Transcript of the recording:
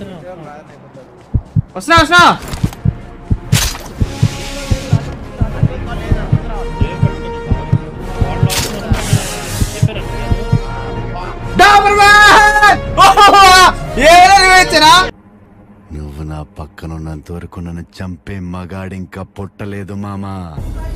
వస్తున్నా వస్తున్నా. నువ్వు నా పక్కనున్నంత వరకు నన్ను చంపే మగాడింకా పుట్టలేదు మామా.